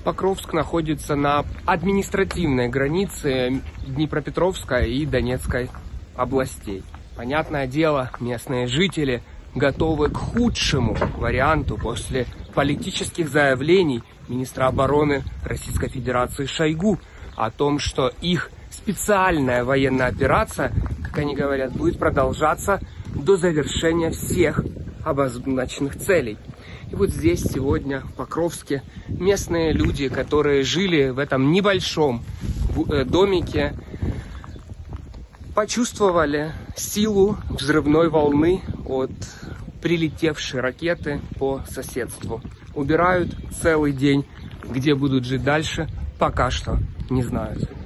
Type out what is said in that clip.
Покровск находится на административной границе Днепропетровской и Донецкой областей. Понятное дело, местные жители готовы к худшему варианту после политических заявлений министра обороны Российской Федерации Шойгу о том, что их специальная военная операция, как они говорят, будет продолжаться до завершения всех обозначенных целей. И вот здесь сегодня, в Покровске, местные люди, которые жили в этом небольшом домике, почувствовали силу взрывной волны от прилетевшей ракеты по соседству. Убирают целый день. Где будут жить дальше, пока что не знают.